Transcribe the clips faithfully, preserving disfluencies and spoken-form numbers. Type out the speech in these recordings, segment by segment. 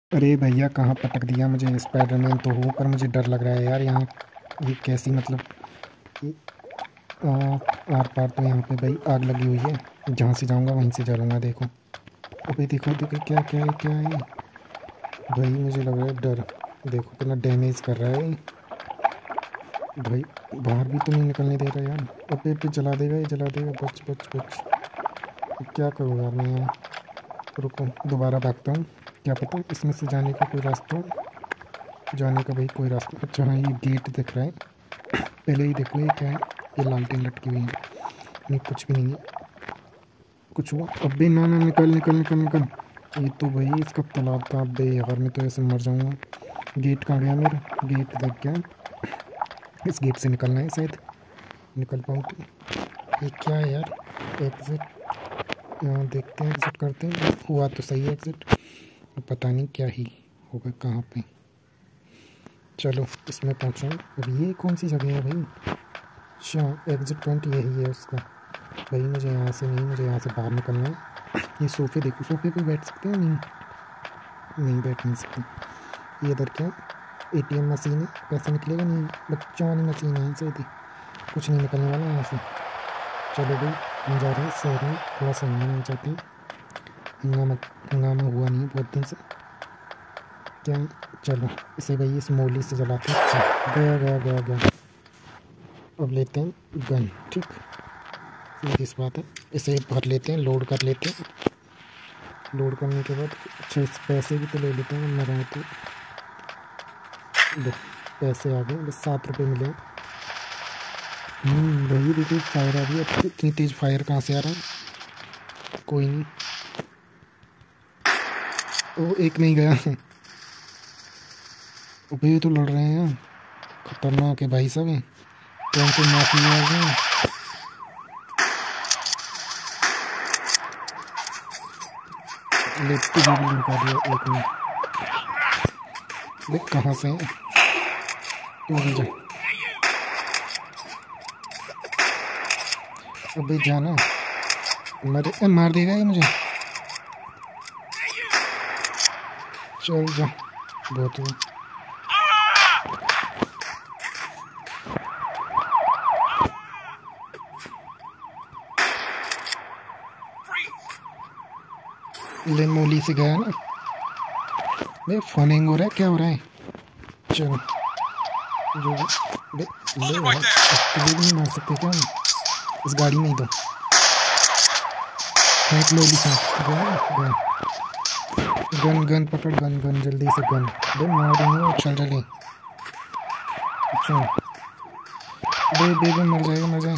अरे भैया कहाँ पटक दिया मुझे। स्पाइडरमैन तो हूँ पर मुझे डर लग रहा है यार। यहाँ ये कैसी मतलब ये, आ, आर पार तो यहाँ पे भाई आग लगी हुई है। जहाँ से जाऊँगा वहीं से जलूँगा। देखो अबे देखो देखो क्या क्या है क्या है भाई। मुझे लग रहा है डर। देखो कितना डैमेज कर रहा है भाई। बाहर भी तो नहीं निकलने दे रहा यार। अबे पे जला देगा ये जला देगा। बच बच बच। क्या करूँ यार मैं यहाँ। रुको दोबारा भागता हूँ। क्या पता इसमें से जाने का कोई रास्ता हो। जाने का भाई कोई रास्ता। अच्छा हाँ ये गेट दिख रहा है। पहले ही देखो ये क्या है। ये लालटेन लटकी हुई है। नहीं कुछ भी नहीं है। कुछ हुआ। अबे ना ना निकल निकल निकल निकल। ये तो भाई इसका तालाब था। अबे यार मैं तो ऐसे मर जाऊँगा। गेट कहाँ गया मेरा। गेट दिख गया। इस गेट से निकलना है शायद। निकल पाऊँ तो। ये क्या है यार। एग्जिट। यहाँ देखते हैं एग्जिट करते हैं। हुआ तो सही है एग्जिट। पता नहीं क्या ही होगा कहाँ पे। चलो इसमें पहुँचा। अब ये कौन सी जगह है भाई। अच्छा एग्जिट पॉइंट यही है उसका। भाई मुझे यहाँ से नहीं, मुझे यहाँ से बाहर निकलना है। ये सोफ़े देखो, सोफ़े पे बैठ सकते हैं। नहीं नहीं बैठ नहीं सकते। ये इधर क्या एटीएम मशीन है। पैसा निकलेगा नहीं। बच्चों वाली मशीन है सही थी। कुछ नहीं निकलने वाला यहाँ से। चलो भाई हम जा रहे हैं शहर में। थोड़ा सा हंगामा चाहते हैं। हंगामा हंगामा हुआ नहीं बहुत दिन से। क्या चलो इसे भाई इस मोली से जलाते हैं। अच्छा गया गया गया गया। अब लेते हैं गन। ठीक इस बात है। इसे भर लेते हैं, लोड कर लेते हैं। लोड करने के बाद अच्छा इस पैसे भी तो ले लेते हैं ना रहे तो। पैसे आ गए बस सात रुपये मिले। हम्म वही देखिए फायर आ रही है। इतनी तेज फायर कहाँ से आ रहा है। कोई नहीं। ओ एक नहीं गया। ये तो लड़ रहे हैं। खतरनाक है भाई सब है। कौन से माफिया हैं। लेफ्ट भी लुका दिया एक में। देख कहाँ से है। तू भी जा। अबे जाना मर ए, मार देगा ये मुझे। चल जा बहुत हुआ। ले मोली से गया ना। बे फनिंग हो रहा है क्या हो रहा है। चलो जो बे ले यार भी नहीं मार सकते क्या हम। इस गाड़ी में ही तो फेंक मोली से गन गन गन पकड़। गन गन जल्दी से गन। बे मार देंगे। चल चले। अच्छा बे बे बे मर जाएगा मर जाए।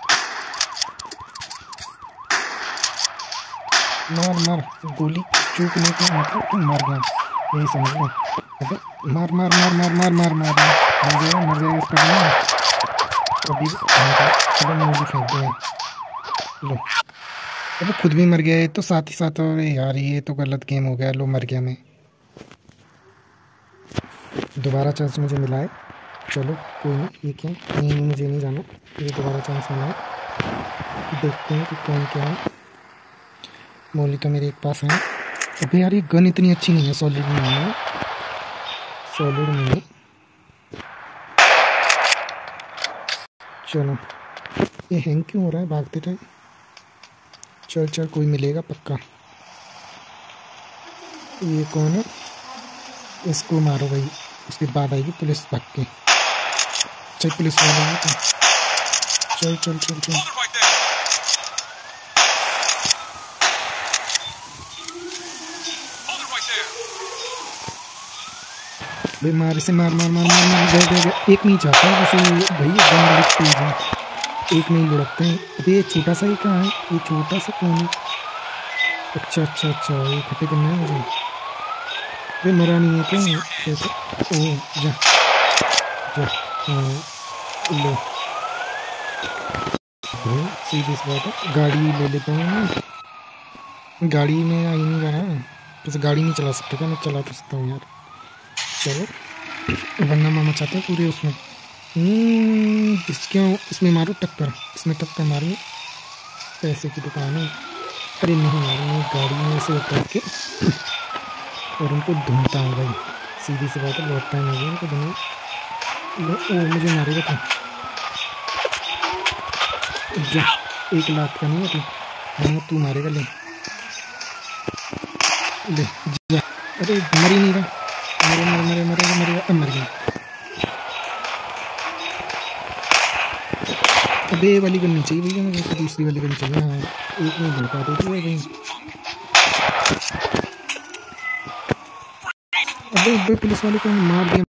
मार मार गोली चूकने के मतलब तुम मर गया यही समझ लो। अबे मार मार मार मार मार मार मार मर जाएगा मर जाएगा इसका बना। अभी चलो मुझे फेंकते हैं। लो अबे खुद भी मर गया है तो साथ ही साथ। और यार ये तो गलत गेम हो गया। लो मर गया मैं। दोबारा चांस मुझे मिला है। चलो कोई नहीं। ये क्या नहीं नहीं मुझे नहीं जाना। ये दोबारा चांस मिला है। देखते हैं कि कौन क्या है। मोली तो मेरे एक पास है। अबे यार ये गन इतनी अच्छी नहीं है। सॉलिड नहीं है। सॉलिड नहीं है। चलो ये हैंग क्यों हो रहा है भागते टाइम। चल चल कोई मिलेगा पक्का। ये कौन है। इसको मारो भाई। उसके बाद आएगी पुलिस भाग के। चल पुलिस वाले हैं तो चल चल चल चल। भाई मार इसे मार मार मार मार मार गए गए गए। एक नहीं चाहता वैसे भाई गन बड़ी तेज है। एक नहीं लुढ़कते हैं। अभी ये छोटा सा ही कहाँ है। ये छोटा सा कौन है। अच्छा अच्छा अच्छा ये खट्टे करना है मुझे। भाई मरा नहीं है क्या कैसे। ओ जा जा हाँ लो भाई सीधी सी बात है। गाड़ी ले लेता हूँ मैं। गाड़ी में आ ही नहीं रहा है। वैसे गाड़ी नहीं चला सकता क्या। मैं चला तो सकता हूँ यार। चलो वरना मामा चाहते हैं पूरे उसमें। इस क्यों इसमें मारो टक्कर। इसमें टक्कर मारिए। पैसे की दुकान है। अरे नहीं यार मैं गाड़ी में से उतर के और उनको ढूंढता हूँ भाई। सीधी सी बात है, बहुत टाइम हो गया उनको ढूंढे। ओ मुझे मारेगा तू, जा। एक लाख का नहीं है तू, हाँ तू मारेगा। ले ले जा। अरे मर ही नहीं रहा, मरे मरे मरे मरे मरे अब मर गया। अबे ये वाली करनी चाहिए भैया मुझे, तो दूसरी वाली करनी चाहिए। हाँ एक में ढूंढ पाते थे भाई। अबे अबे पुलिस वाले को मार दिया।